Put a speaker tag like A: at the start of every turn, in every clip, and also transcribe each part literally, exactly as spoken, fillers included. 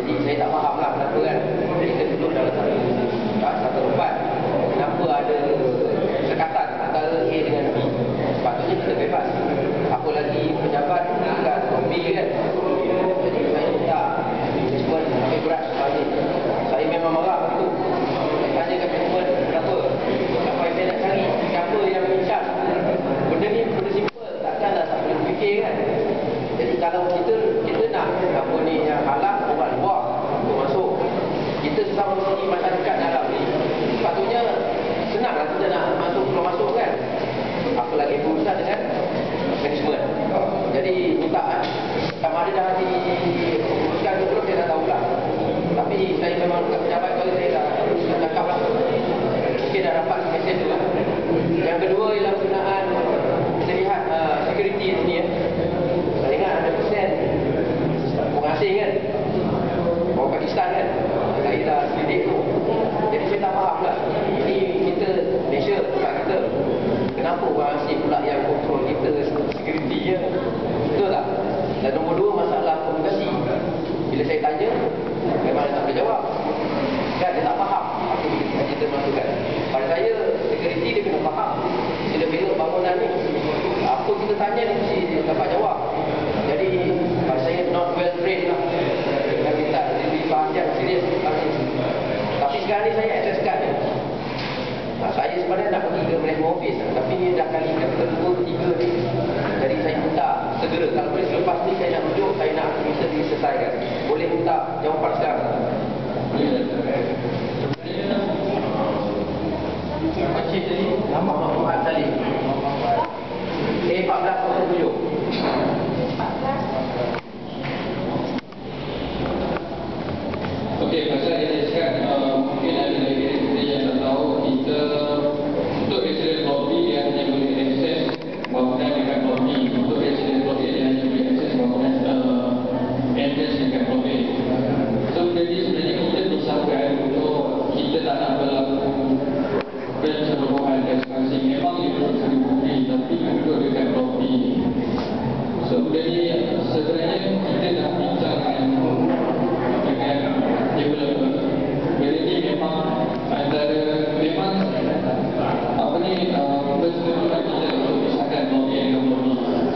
A: Jadi saya tak faham lah kenapa kan kita duduk dalam satu satu tempat, kenapa ada sekatan antara A dengan B. Sepatutnya kita bebas. Apa lagi pejabat dekat lobby kan. Jadi saya minta management ambil berat soal ni. Saya memang marah betul. Saya tanya ke management kenapa. Sampai saya nak cari siapa yang mencap. Benda ni benda simple, takkanlah tak boleh fikir kan. Jadi kalau kita kita nak apa ni yang halang orang luar untuk masuk, kita sesama sini masyarakat dalam ni sepatutnya senanglah kita nak masuk keluar masuk kan. Apalagi berurusan dengan management. Jadi minta sama ada dah diuruskan ke belum saya tak tahu lah. Tapi saya memang dekat pejabat kalau saya dah dah cakap lah. Mungkin dah dapat mesej tu lah. Yang kedua ialah penggunaan kita lihat uh, security di sini ya. Saya ingat ada persen orang asing kan, orang Pakistan kan. Saya dah selidik tu. Jadi saya tak faham lah. Ini kita Malaysia tempat kita. Kenapa orang asing pula yang kontrol kita security je? Betul tak? Dan nombor dua masalah komunikasi. Bila saya tanya, memang dia tak boleh jawab. Kan dia tak faham apa yang kita maksudkan. Pada saya, security dia kena faham. Bila bila bangunan ni, apa kita tanya dia mesti dia dapat jawab. Jadi, pada saya not well trained lah. Dia minta lebih perhatian serius. Tapi sekarang ni saya access card je. Nah, saya sebenarnya nak pergi ke management office, tapi ni dah kali yang kedua, ketiga ni. Jadi saya minta segera, kalau boleh selepas ni saya nak rujuk, saya nak minta diselesaikan. Boleh minta jawapan sekarang? Macam tadi, nama Muhammad Salim. A empat belas kosong tujuh.
B: Okey, pasal dia cakap uh, mungkin ada lagi kita yang tak tahu, kita untuk resident lobby dia hanya boleh akses bangunan dekat lobby. Untuk resident lobby dia hanya boleh akses bangunan uh, entrance dekat lobby. So jadi sebenarnya kita disahkan untuk kita tak nak berlaku pencerobohan dan sebagainya. Memang dia duduk satu bukti tapi duduk dekat lobby. So jadi sebenarnya kita dah bincang dengan developer. Jadi ni memang antara memang apa ni uh, persetujuan kita untuk pisahkan lobby dengan lobby.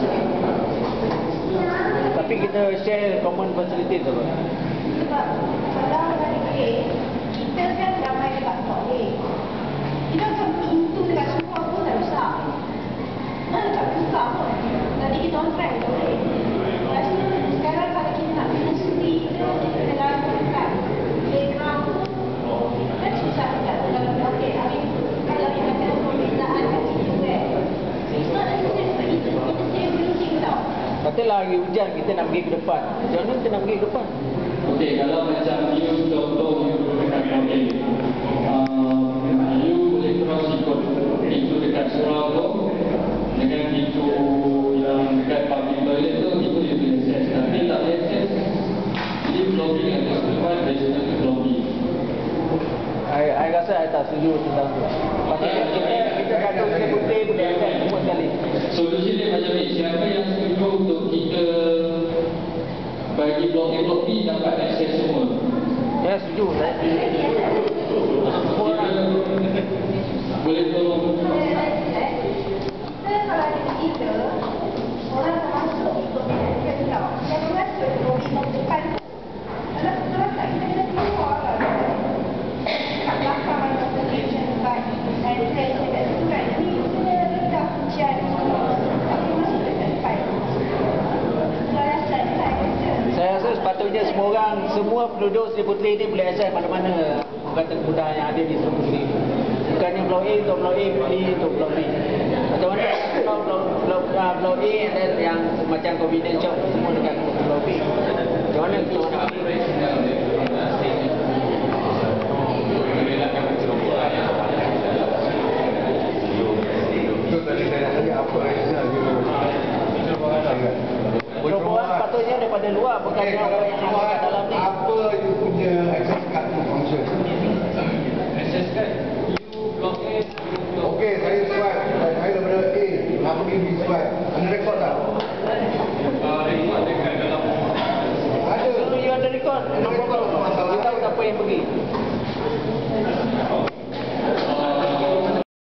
C: Tapi kita share common facilities apa?
D: Sebab kalau dari kita kan ramai dekat lobby. Kita macam pintu dekat semua pun dah besar. Mana tak besar pun. Tadi kita on track boleh. Lepas tu sekarang kalau kita nak minum sendiri ke dalam dekat playground tu kan susah dekat dalam okey. Habis kalau kita macam perbezaan kat situ kan. It's not necessary sebab itu kita save building tau.
C: Katalah hari hujan kita nak pergi ke depan. Macam mana kita nak pergi ke depan?
B: Okey, kalau macam you contoh you dekat lobby. Uh, you boleh cross ikut pintu dekat surau tu dengan pintu yang dekat public toilet tu, itu you boleh access. Tapi tak boleh access lift lobby atau keluar resident lobby.
C: I, I rasa I tak setuju tentang tu. Pasal kita kita kata kita putih boleh access semua sekali.
B: Solusi dia macam ni, siapa yang setuju untuk kita bagi blok A, blok B dapat access semua?
C: Ya, setuju. Saya semua orang
B: boleh tolong.
D: Kita kalau ada kita, orang tak masuk ikut kita tau. Yang masuk lobby depan tu, kalau betul tak kita kena keluar lah. Kat belakang ada station dekat entrance dekat situ kan. Jadi kita rendah hujan semua. Tapi masuk dekat depan. Kalau rasa tak ada.
C: Saya rasa sepatutnya semua orang, semua penduduk Seri Puteri ni boleh access mana-mana kata kemudahan yang ada di Seri Puteri. Bukannya blok A untuk blok A, B untuk blok B. Macam mana blok blok blok uh, blok A dan yang macam convenience shop semua dekat blok B. Macam mana kita nak